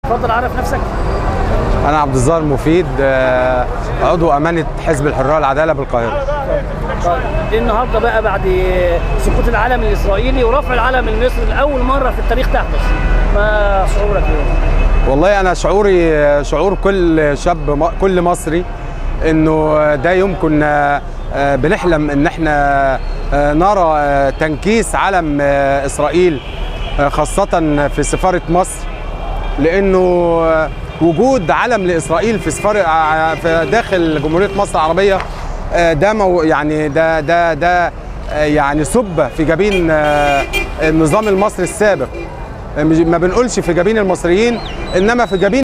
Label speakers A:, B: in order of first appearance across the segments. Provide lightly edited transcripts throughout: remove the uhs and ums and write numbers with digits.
A: اتفضل عرف نفسك.
B: أنا عبد الظاهر مفيد، عضو أمانة حزب الحرية والعدالة بالقاهرة.
A: طيب النهارده بقى بعد سقوط العلم الإسرائيلي ورفع العلم المصري لأول مرة في التاريخ تحدث، ما شعورك اليوم؟
B: والله أنا شعوري شعور كل شاب، كل مصري، إنه ده يوم كنا بنحلم إن إحنا نرى تنكيس علم إسرائيل، خاصة في سفارة مصر، لأنه وجود علم لإسرائيل في سفارة في داخل جمهورية مصر العربية ده يعني ده يعني سب في جبين النظام المصري السابق. ما بنقولش في جبين المصريين، إنما في جبين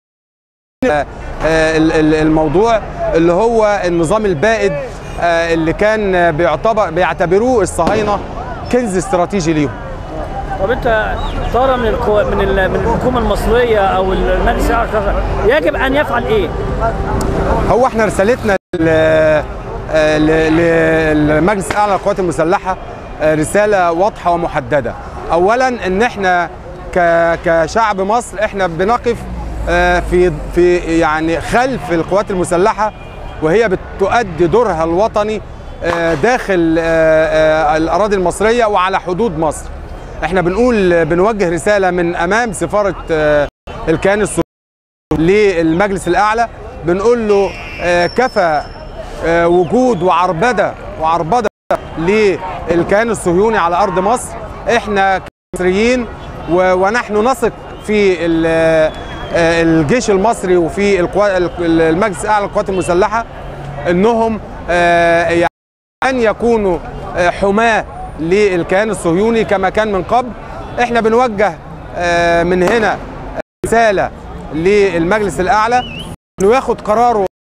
B: الموضوع اللي هو النظام البائد اللي كان بيعتبروه الصهاينة كنز استراتيجي ليهم.
A: طب انت ترى من الحكومه المصريه او المجلس الاعلى يجب ان يفعل ايه؟
B: هو احنا رسالتنا للمجلس الاعلى للقوات المسلحه رساله واضحه ومحدده. اولا ان احنا كشعب مصر احنا بنقف في يعني خلف القوات المسلحه، وهي بتؤدي دورها الوطني داخل الاراضي المصريه وعلى حدود مصر. احنا بنوجه رساله من امام سفاره الكيان الصهيوني للمجلس الاعلى، بنقول له كفى وجود وعربده للكيان الصهيوني على ارض مصر. احنا كمصريين ونحن نثق في الجيش المصري وفي المجلس الاعلى للقوات المسلحه انهم يعني ان يكونوا حماه للكيان الصهيوني كما كان من قبل. احنا بنوجه من هنا رساله للمجلس الاعلى انه ياخد قراره